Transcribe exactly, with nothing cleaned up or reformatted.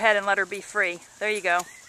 pet and let her be free. There you go.